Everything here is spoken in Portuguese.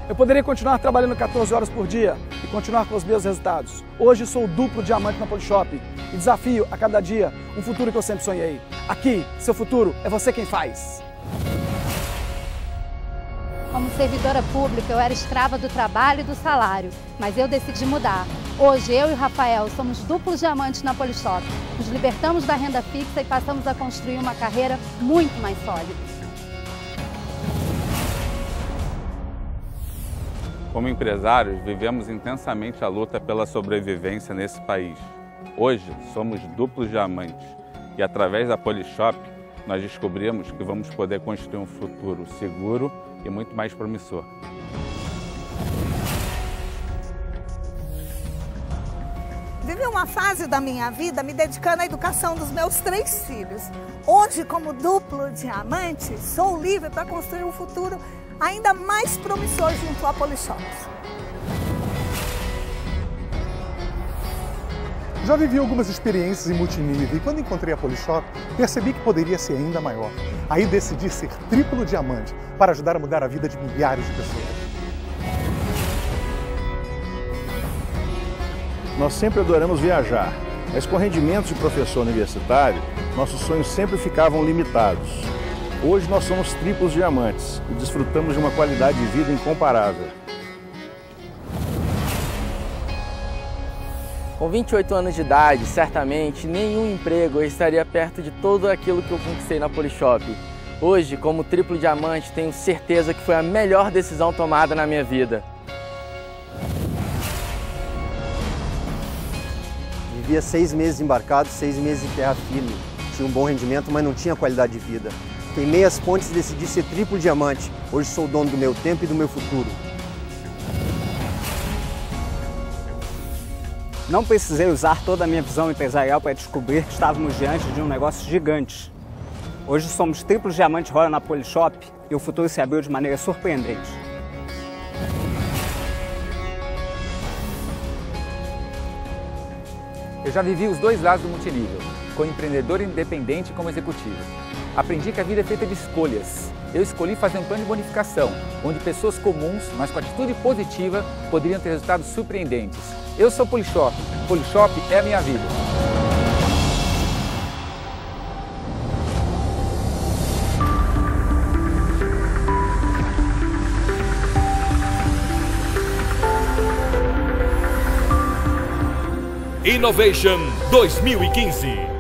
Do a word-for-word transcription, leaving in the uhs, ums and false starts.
Eu poderia continuar trabalhando quatorze horas por dia e continuar com os meus resultados. Hoje sou o duplo diamante na Polishop e desafio a cada dia um futuro que eu sempre sonhei. Aqui, seu futuro é você quem faz. Como servidora pública, eu era escrava do trabalho e do salário, mas eu decidi mudar. Hoje, eu e o Rafael somos duplos diamantes na Polishop. Nos libertamos da renda fixa e passamos a construir uma carreira muito mais sólida. Como empresários, vivemos intensamente a luta pela sobrevivência nesse país. Hoje, somos duplos diamantes e, através da Polishop, nós descobrimos que vamos poder construir um futuro seguro e muito mais promissor. Vivi uma fase da minha vida me dedicando à educação dos meus três filhos. Hoje, como duplo diamante, sou livre para construir um futuro ainda mais promissor junto à Polishop. Já vivi algumas experiências em multinível e quando encontrei a Polishop, percebi que poderia ser ainda maior. Aí decidi ser triplo diamante para ajudar a mudar a vida de milhares de pessoas. Nós sempre adoramos viajar, mas com rendimentos de professor universitário, nossos sonhos sempre ficavam limitados. Hoje nós somos triplos diamantes e desfrutamos de uma qualidade de vida incomparável. Com vinte e oito anos de idade, certamente nenhum emprego eu estaria perto de tudo aquilo que eu conquistei na Polishop. Hoje, como triplo diamante, tenho certeza que foi a melhor decisão tomada na minha vida. Vivia seis meses embarcado, seis meses em terra firme. Tinha um bom rendimento, mas não tinha qualidade de vida. Queimei as pontes e decidi ser triplo diamante. Hoje sou dono do meu tempo e do meu futuro. Não precisei usar toda a minha visão empresarial para descobrir que estávamos diante de um negócio gigante. Hoje somos triplos diamantes Royal na Polishop e o futuro se abriu de maneira surpreendente. Eu já vivi os dois lados do multinível, como empreendedor independente e como executivo. Aprendi que a vida é feita de escolhas. Eu escolhi fazer um plano de bonificação, onde pessoas comuns, mas com atitude positiva, poderiam ter resultados surpreendentes. Eu sou Polishop. Polishop é a minha vida. Innovation dois mil e quinze.